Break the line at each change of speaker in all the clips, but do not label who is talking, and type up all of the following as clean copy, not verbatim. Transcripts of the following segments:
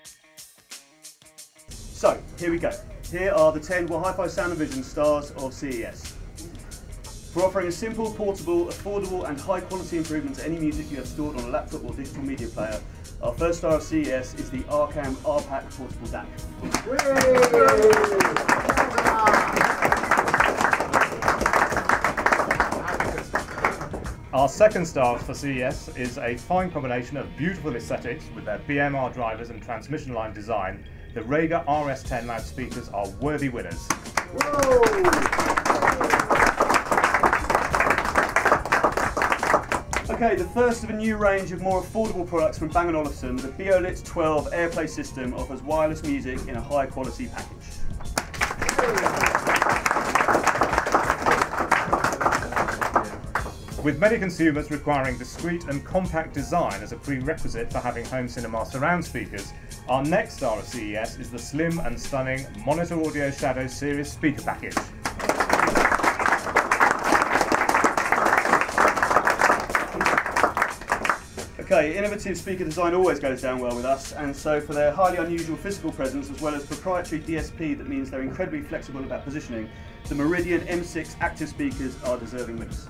So, here we go. Here are the 10 hi-fi sound and vision stars of CES. For offering a simple, portable, affordable and high quality improvement to any music you have stored on a laptop or digital media player, our first star of CES is the Arcam R-Pack Portable DAC.
Our second star for CES is a fine combination of beautiful aesthetics with their BMR drivers and transmission line design. The Rega RS10 loudspeakers are worthy winners.
Okay, the first of a new range of more affordable products from Bang & Olufsen, the Biolit 12 AirPlay system offers wireless music in a high quality package.
With many consumers requiring discreet and compact design as a prerequisite for having home cinema surround speakers, our next star of CES is the slim and stunning Monitor Audio Shadow Series speaker package.
Okay, innovative speaker design always goes down well with us, and so for their highly unusual physical presence as well as proprietary DSP that means they're incredibly flexible about positioning, the Meridian M6 active speakers are deserving winners.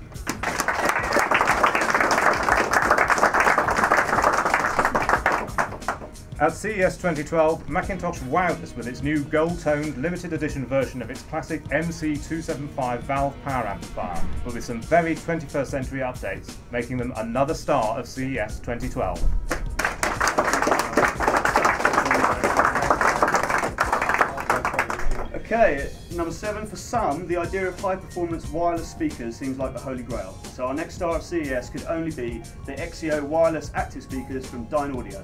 At CES 2012, Macintosh wowed us with its new gold-toned limited edition version of its classic MC275 valve power amplifier, but with some very 21st century updates, making them another star of CES 2012.
Okay, number 7, for some, the idea of high-performance wireless speakers seems like the holy grail. So our next star of CES could only be the XEO wireless active speakers from Dyn Audio.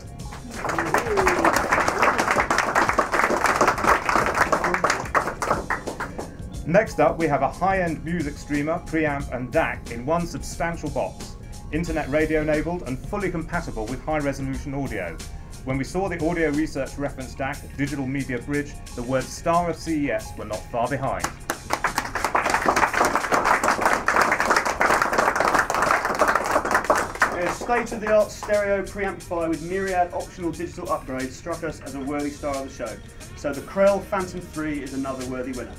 Next up, we have a high-end music streamer, preamp and DAC in one substantial box. Internet radio enabled and fully compatible with high-resolution audio. When we saw the Audio Research Reference DAC Digital Media Bridge, the words Star of CES were not far behind.
A state-of-the-art stereo preamplifier with myriad optional digital upgrades struck us as a worthy star of the show. So the Krell Phantom 3 is another worthy winner.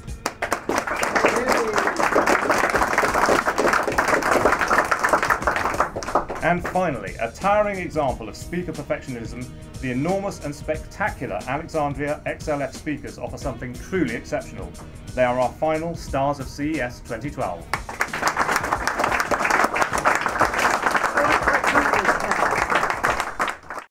And finally, a towering example of speaker perfectionism, the enormous and spectacular Alexandria XLF speakers offer something truly exceptional. They are our final stars of CES 2012.